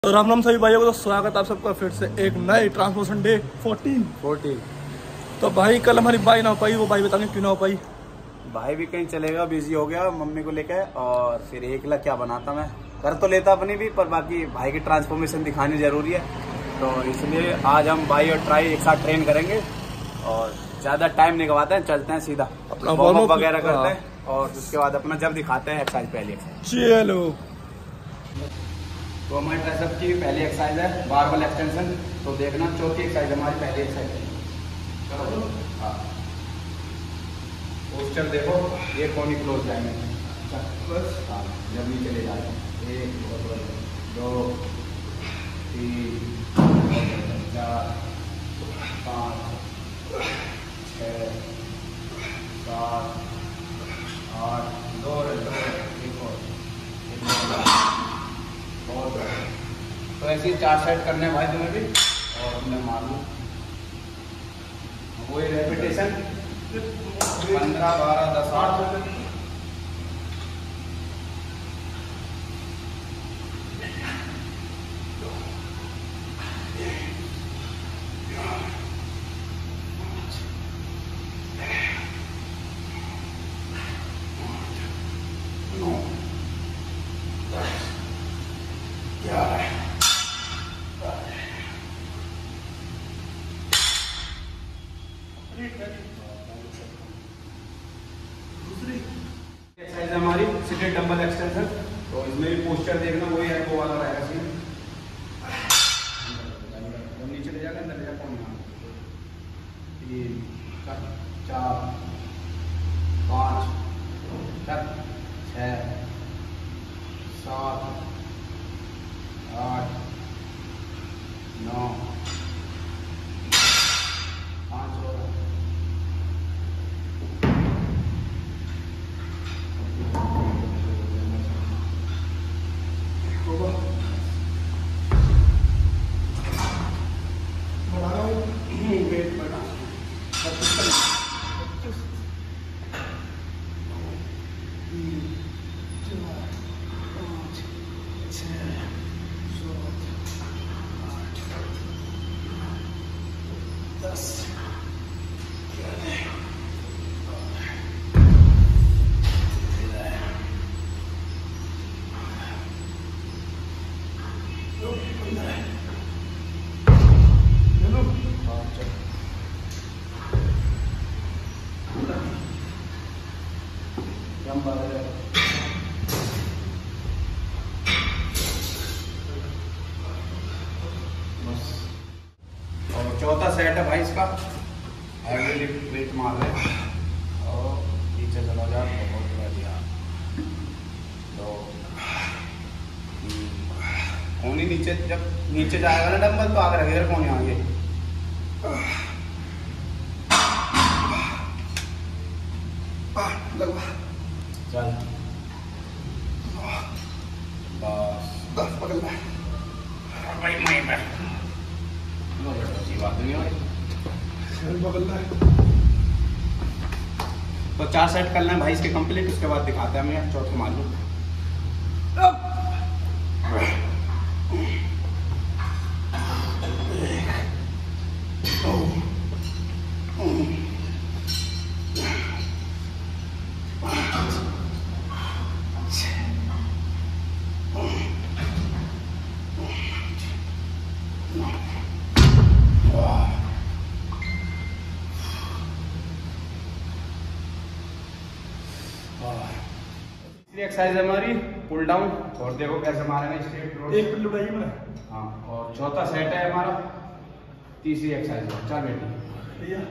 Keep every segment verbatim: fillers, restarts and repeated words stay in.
तो राम राम सभी भाइयों को, तो स्वागत आप सबका फिर से एक नए ट्रांसफॉर्मेशन डे फोर्टीन फोर्टीन। तो भाई कल हमारी बाई ना हो पाई, वो भाई बताने क्यों ना हो पाई। भाई भी कहीं चलेगा, बिजी हो गया मम्मी को लेकर, और फिर एक लाख क्या बनाता मैं कर तो लेता अपनी भी, पर बाकी भाई की ट्रांसफॉर्मेशन दिखानी जरूरी है। तो इसलिए आज हम भाई और ट्राई एक साथ ट्रेन करेंगे और ज्यादा टाइम नहीं गवाते हैं, चलते हैं सीधा अपना वार्म अप वगैरह करते हैं और उसके बाद अपना जब दिखाते हैं एक्सरसाइज। पहली एक्सरसाइज चलो, तो हमारी ट्राइसेप की पहली एक्सरसाइज है बारबल एक्सटेंशन। तो देखना चौथी एक्सरसाइज हमारी पहली एक्सरसाइज है। चलो हाँ, पोस्चर देखो, ये कोनी क्लोज जाएंगे बस। हाँ, जब नीचे ले जाएंगे, एक दो तीन चार पाँच छः सात आठ, दो दो एक और बहुत। तो ऐसे ही चार सेट करने हैं भाई तुम्हें भी, और मैं मार लूँ वही रेपिटेशन पंद्रह बारह दस आठ। दूसरी एक्सरसाइज हमारी सीटेड डंबल एक्सटेंशन। तो इसमें भी पोस्चर देखना वही एल्बो वाला रहेगा सीन। नीचे ले जाकर अंदर ले जा, कौन तीन चार पाँच छः सात आठ नौ पाँच हो रहा और चौथा सेट है भाई इसका हैवी लिफ्ट वेट मार रहे हैं और नीचे चला जा। बहुत बढ़िया। तो कोनी नीचे, जब नीचे जाएगा ना डंबल तो आगे रखेगा कोनी आगे। चल बस बस पकड़ ले भाई, मैं पे बात नहीं भाई, तो चार सेट करना है भाई इसके कंप्लीट। उसके बाद दिखाते हैं हमें चौथे मालूम। एक्सरसाइज हमारी पुल डाउन, और देखो कैसे मारेंगे स्ट्रेट रोड। एक पिल्लू उठाइए मेरा। हाँ, और चौथा सेट है हमारा तीसरी एक्सरसाइज है। चल बेटी भैया,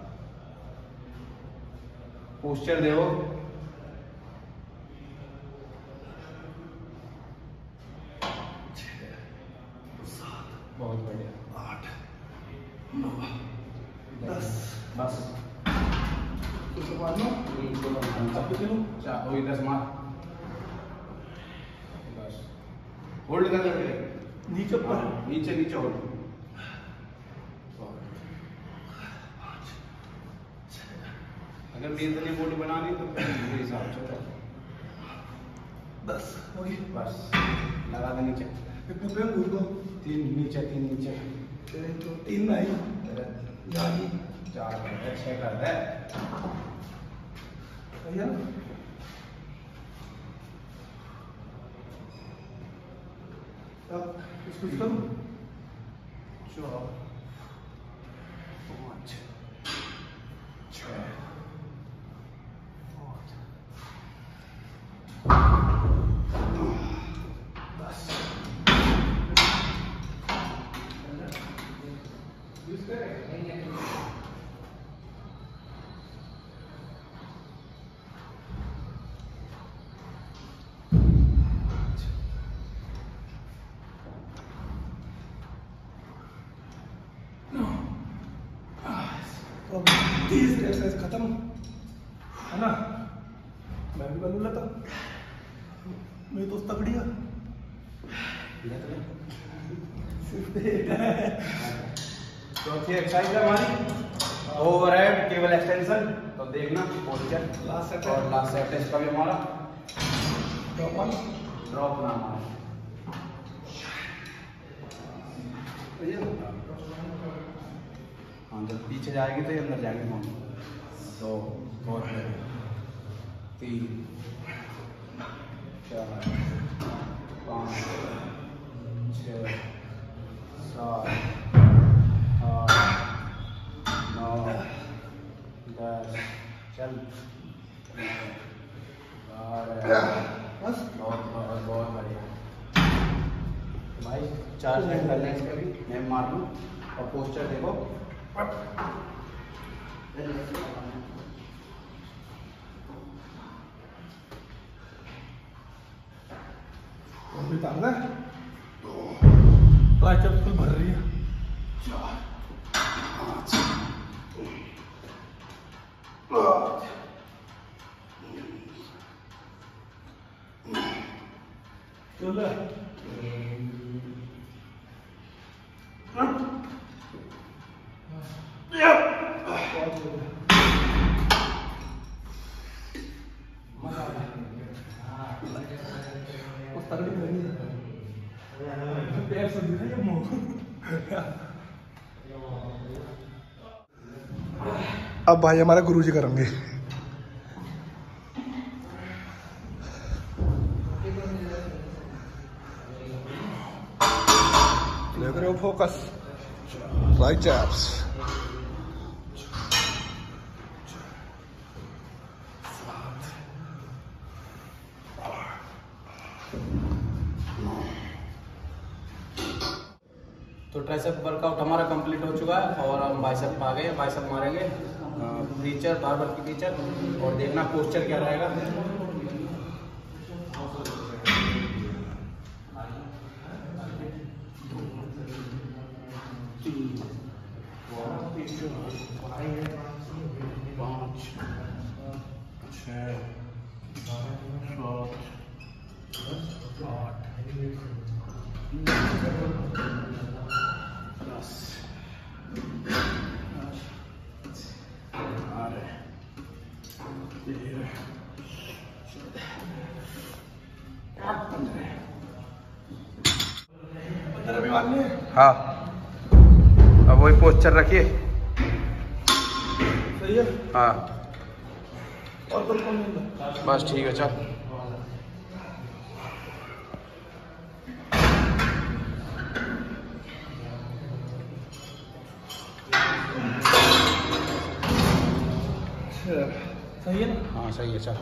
पोस्चर देखो, बहुत बढ़िया। आठ नौ दस बस वही दस मार बस। होल्ड कर नीचे ऊपर, नीचे नीचे होल्ड। अगर मेरी बॉडी बनानी तो मेरे हिसाब से बस बस लगा दे नीचे। कितने पे घूर दो? तीन नीचे, तीन नीचे, तो तीन नहीं यानी चार कर दे, छह कर दे। भैया अब इसको करो चार पाँच छः दस तीस एक्सरसाइज खत्म है ना। मैं भी कर लेता, मेरी तो तगड़ी है। चौथी एक्सरसाइज है हमारी ओवरहेड केबल एक्सटेंशन। तो देखना पोस्चर लास्ट सेट और लास्ट सेट इसका भी हमारा ड्रॉप ऑन ड्रॉप ना हमारा। हाँ, जब पीछे जाएगी तो ये अंदर जाएगी। हम तो बहुत तीन चार पाँच छः सात आठ नौ दस चल बारह। बस बहुत बहुत बहुत बढ़िया भाई। चार सेट कर लें इसका भी, मैं मार लूँ और पोस्टर देखो। ताकत है, ट्राइसेप्स फुल भर रही है। चार पाँच चल अब भाई हमारे गुरुजी करेंगे। ले करो फोकस, राइट चैप्स। तो ट्राइसेप वर्कआउट हमारा कंप्लीट हो चुका है और हम बाइसेप आ गए। बाइसेप मारेंगे टीचर बार-बार की टीचर और देखना पोस्चर क्या रहेगा। पाँच छः सात आठ दस बारह तेरह पंद्रह। हाँ, अब वही पोस्चर रखिए। सही है। हाँ और कौन कौन मिल बस ठीक है, चल। सही है ना? हाँ सही है, चल।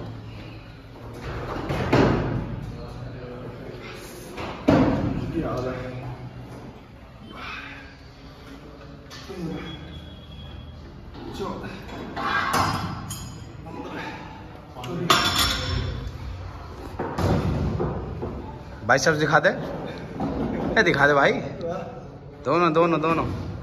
बाइसेप्स दिखा दे, ये दिखा दे भाई, दोनों दोनों दोनों।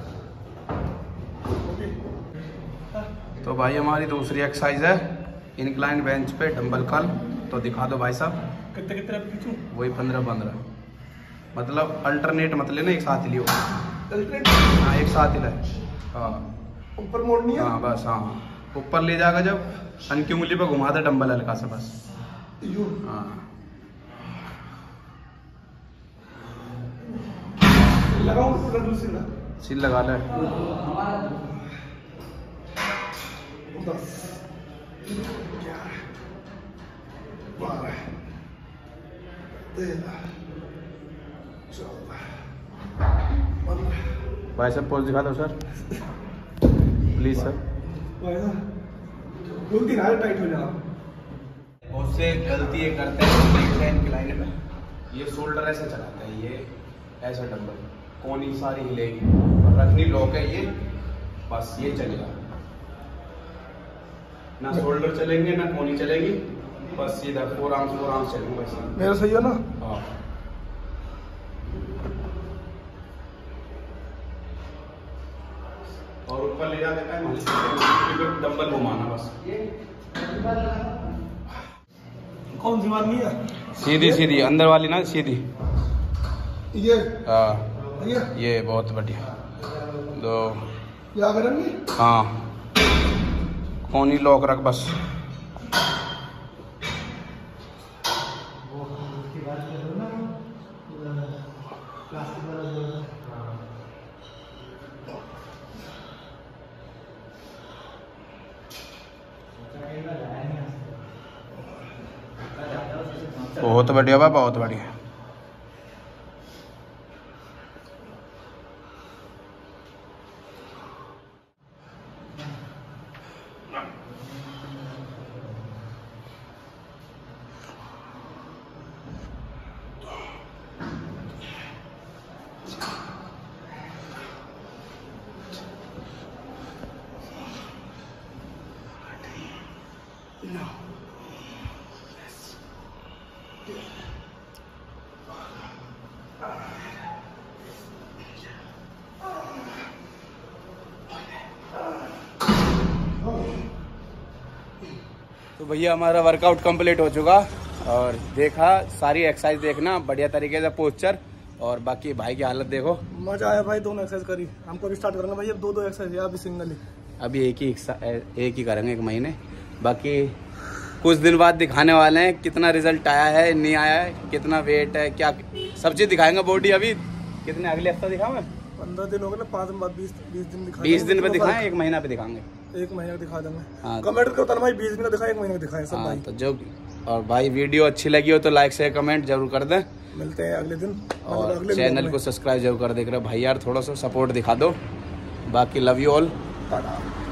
तो भाई हमारी दूसरी एक्सरसाइज है इंक्लाइन बेंच पे डंबल कर्ल। तो दिखा दो भाई साहब। कितने कितने खींचूं? वही पंद्रह पंद्रह, मतलब अल्टरनेट मत लेना, एक साथ ही लियो। अल्टरनेट? हाँ एक साथ ही ले। हाँ ऊपर मोड़नी है? हाँ बस, हाँ ऊपर ले जाएगा जब हल्की उंगली पे घुमा दे डंबल हल्का सा बस। यूं? हाँ लगाओ सील सील लगा ले। दस ग्यारह बारह तेरह चौदह पंद्रह। भाई साहब पोज दिखा दो सर प्लीज सर। बोलती रहा टाइट हो जाओ। उससे गलती ये करते हैं इंक्लाइन में, ये शोल्डर ऐसे चलाता है, ये ऐसा डंबल कोनी सारी हिलेगी, रखनी लॉक है ये, बस ये चलेगा ना, शोल्डर चलेंगे ना कोनी चलेगी, बस सीधा फोर आर्म्स फोर आर्म्स चलेंगे बस। मेरा सही है ना? हाँ। और ऊपर ले जा देता है डंबल घुमाना बस। कौन सी मारनी है? सीधी सीधी अंदर वाली ना, सीधी ये। हाँ ये ये बहुत बढ़िया। तो क्या करेंगे? हाँ कोनी लॉक रख बस। बहुत बढ़िया बा, बहुत बढ़िया। No. तो भैया हमारा वर्कआउट कंप्लीट हो चुका, और देखा सारी एक्सरसाइज देखना बढ़िया तरीके से, पोस्चर और बाकी भाई की हालत देखो। मजा आया भाई, दोनों एक्सरसाइज करी। हमको भी स्टार्ट करेंगे भाई, अब दो दो एक्सरसाइज है, अभी सिंगल ही। अभी एक ही एक ही करेंगे एक महीने, बाकी कुछ दिन बाद दिखाने वाले हैं कितना रिजल्ट आया है नहीं आया है, कितना वेट है, क्या सब चीज दिखाएंगे। बॉडी अभी कितने अगले हफ्ता दिखाऊंगा? पंद्रह दिन हो गए ना, पाँच दिन बाद बीस बीस दिन दिखा बीस दिन पे दिखाएं, एक महीना पे दिखाएंगे, एक महीना दिखा देंगे। हाँ। कमेंट करता ना भाई, बीस दिन का दिखाए, एक महीने का दिखाए सब हाँ, भाई। तो जो और भाई वीडियो अच्छी लगी हो तो लाइक शेयर कमेंट जरूर कर दें, मिलते हैं अगले दिन, और अगले चैनल को सब्सक्राइब जरूर कर देख रहे भाई यार, थोड़ा सा सपोर्ट दिखा दो। बाकी लव यू ऑल।